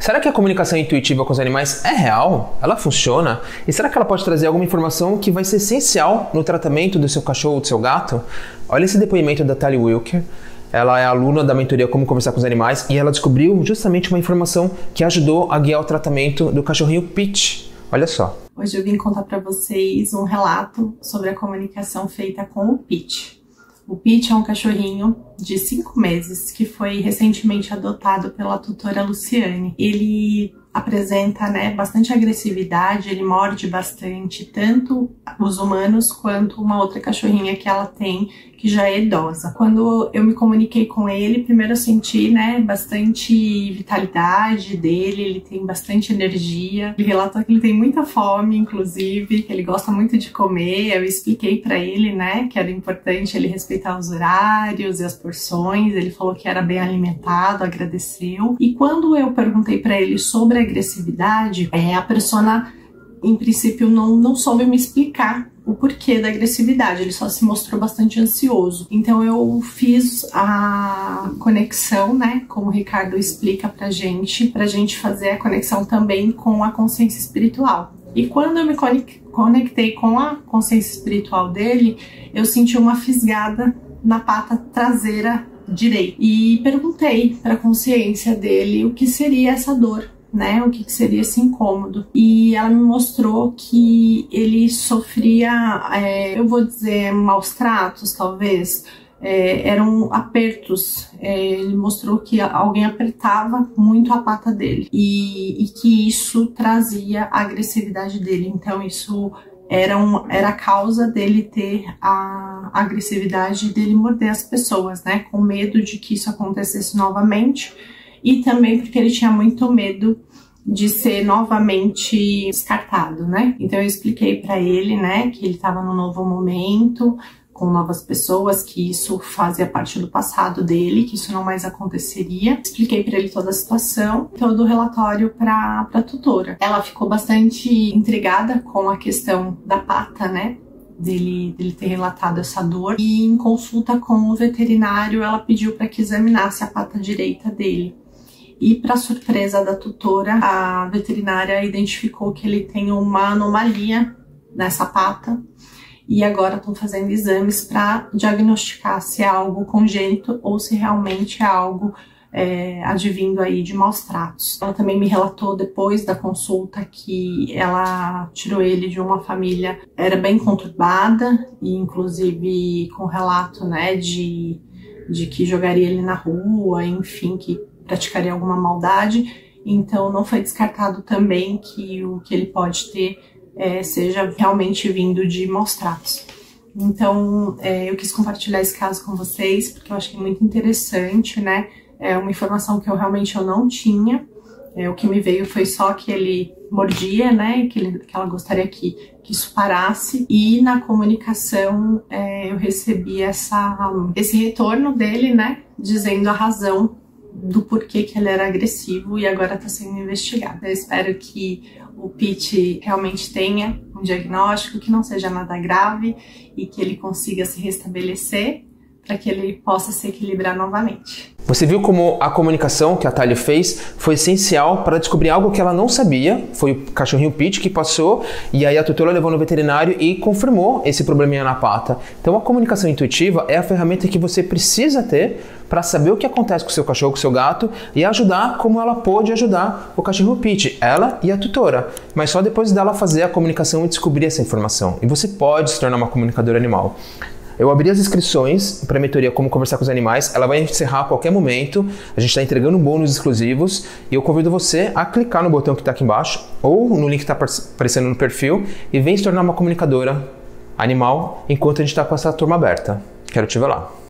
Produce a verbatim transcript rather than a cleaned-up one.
Será que a comunicação intuitiva com os animais é real? Ela funciona? E será que ela pode trazer alguma informação que vai ser essencial no tratamento do seu cachorro ou do seu gato? Olha esse depoimento da Tali Wilker. Ela é aluna da mentoria Como Conversar com os Animais e ela descobriu justamente uma informação que ajudou a guiar o tratamento do cachorrinho Pete. Olha só. Hoje eu vim contar para vocês um relato sobre a comunicação feita com o Pete. O Pete é um cachorrinho de cinco meses que foi recentemente adotado pela tutora Luciane. Ele apresenta, né, bastante agressividade, ele morde bastante, tanto os humanos quanto uma outra cachorrinha que ela tem, que já é idosa. Quando eu me comuniquei com ele, primeiro eu senti, né, bastante vitalidade dele, ele tem bastante energia. Ele relatou que ele tem muita fome, inclusive, que ele gosta muito de comer. Eu expliquei para ele, né, que era importante ele respeitar os horários e as porções. Ele falou que era bem alimentado, agradeceu. E quando eu perguntei para ele sobre a agressividade, é, a persona, em princípio, não, não soube me explicar o porquê da agressividade, ele só se mostrou bastante ansioso. Então eu fiz a conexão, né, como o Ricardo explica pra gente, pra gente fazer a conexão também com a consciência espiritual. E quando eu me conectei com a consciência espiritual dele, eu senti uma fisgada na pata traseira direita. E perguntei pra consciência dele o que seria essa dor, né, o que seria esse incômodo. E ela me mostrou que ele sofria, é, eu vou dizer, maus tratos, talvez, é, eram apertos. É, ele mostrou que alguém apertava muito a pata dele e, e que isso trazia a agressividade dele. Então isso era, um, era a causa dele ter a agressividade, dele morder as pessoas, né, com medo de que isso acontecesse novamente. E também porque ele tinha muito medo de ser novamente descartado, né? Então eu expliquei para ele, né, que ele estava num novo momento, com novas pessoas, que isso fazia parte do passado dele, que isso não mais aconteceria. Expliquei para ele toda a situação, todo o relatório para a tutora. Ela ficou bastante intrigada com a questão da pata, né? Dele, dele ter relatado essa dor, e em consulta com o veterinário ela pediu para que examinasse a pata direita dele. E, para surpresa da tutora, a veterinária identificou que ele tem uma anomalia nessa pata e agora estão fazendo exames para diagnosticar se é algo congênito ou se realmente é algo é, advindo aí de maus tratos. Ela também me relatou depois da consulta que ela tirou ele de uma família, era bem conturbada, e inclusive com relato, né, de, de que jogaria ele na rua, enfim, que praticaria alguma maldade. Então não foi descartado também que o que ele pode ter é, seja realmente vindo de maus tratos. Então é, eu quis compartilhar esse caso com vocês porque eu achei muito interessante, né? É uma informação que eu realmente eu não tinha. É, o que me veio foi só que ele mordia, né? Que, ele, que ela gostaria que, que isso parasse. E na comunicação é, eu recebi essa, esse retorno dele, né? Dizendo a razão do porquê que ele era agressivo e agora está sendo investigado. Eu espero que o Pete realmente tenha um diagnóstico, que não seja nada grave e que ele consiga se restabelecer para que ele possa se equilibrar novamente. Você viu como a comunicação que a Tali fez foi essencial para descobrir algo que ela não sabia. Foi o cachorrinho Pete que passou e aí a tutora levou no veterinário e confirmou esse probleminha na pata. Então a comunicação intuitiva é a ferramenta que você precisa ter para saber o que acontece com o seu cachorro, com o seu gato e ajudar como ela pôde ajudar o cachorrinho Pete, ela e a tutora. Mas só depois dela fazer a comunicação e descobrir essa informação. E você pode se tornar uma comunicadora animal. Eu abri as inscrições para a mentoria Como Conversar com os Animais, ela vai encerrar a qualquer momento, a gente está entregando bônus exclusivos e eu convido você a clicar no botão que está aqui embaixo ou no link que está aparecendo no perfil e vem se tornar uma comunicadora animal enquanto a gente está com essa turma aberta. Quero te ver lá.